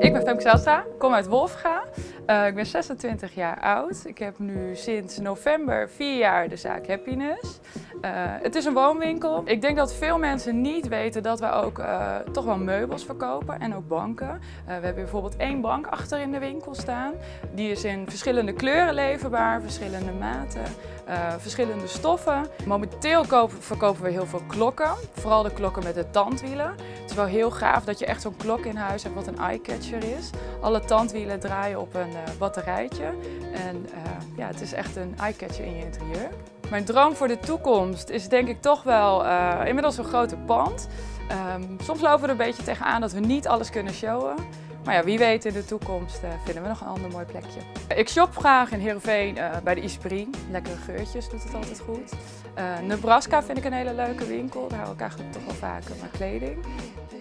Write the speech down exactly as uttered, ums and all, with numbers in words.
Ik ben Femke Zijlstra, kom uit Wolfga. Uh, ik ben zesentwintig jaar oud. Ik heb nu sinds november vier jaar de zaak Happiness. Uh, het is een woonwinkel. Ik denk dat veel mensen niet weten dat we ook uh, toch wel meubels verkopen en ook banken. Uh, we hebben bijvoorbeeld één bank achter in de winkel staan. Die is in verschillende kleuren leverbaar, verschillende maten, uh, verschillende stoffen. Momenteel kopen, verkopen we heel veel klokken, vooral de klokken met de tandwielen. Het is wel heel gaaf dat je echt zo'n klok in huis hebt wat een eye-catcher is. Alle tandwielen draaien op een uh, batterijtje en uh, ja, het is echt een eye-catcher in je interieur. Mijn droom voor de toekomst is denk ik toch wel uh, inmiddels een grote pand. Um, soms lopen we er een beetje tegenaan dat we niet alles kunnen showen. Maar ja, wie weet in de toekomst uh, vinden we nog een ander mooi plekje. Ik shop graag in Heerenveen uh, bij de Esprit. Lekkere geurtjes, doet het altijd goed. Uh, Nebraska vind ik een hele leuke winkel. Daar hou ik eigenlijk toch wel vaker mijn kleding.